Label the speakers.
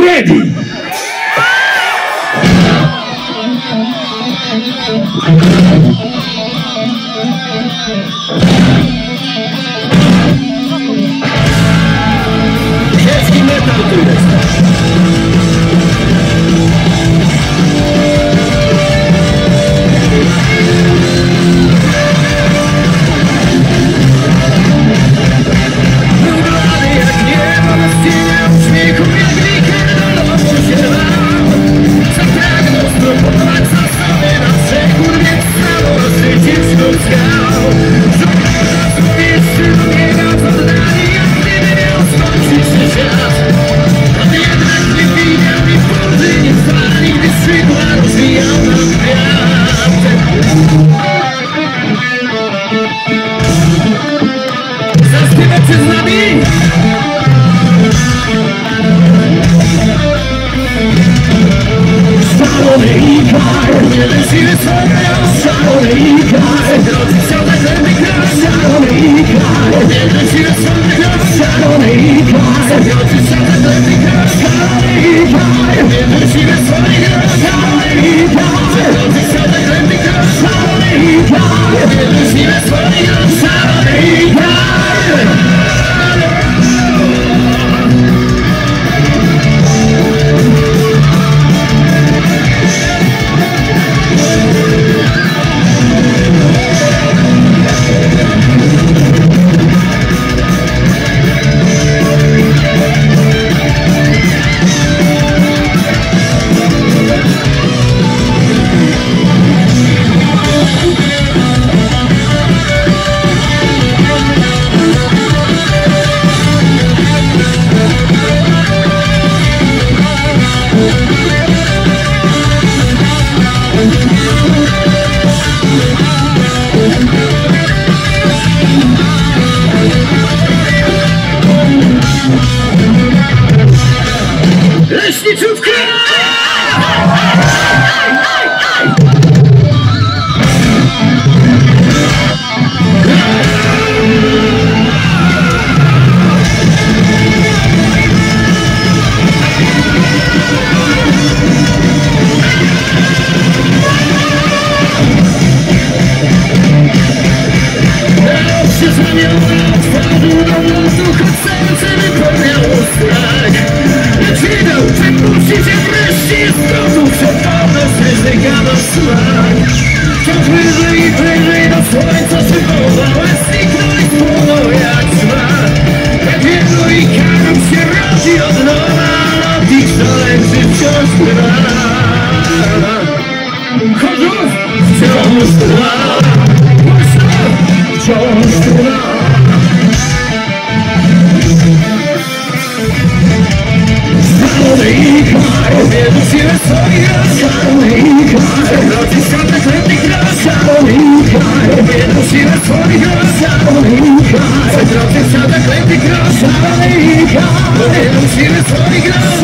Speaker 1: tragedii. Ciężki metal tu jest. Leśniczówka! Wciąż wyżej i wyżej do słońca szybowała, zniknął i spłonął jak szmat. Tak jedno i karą się rodzi od nowa, lot ich szaleńczy wciąż trwa. Chodzów wciąż trwa, głośno wciąż trwa. Szalony i kraj, wierzy siłę swoich szalony i kraj, wrodzi światek letnich raz. Szalony i kraj, wierzy siłę swoich szalony i kraj, wrodzi światek letnich raz. Szalony i kraj, wierzy siłę swoich raz.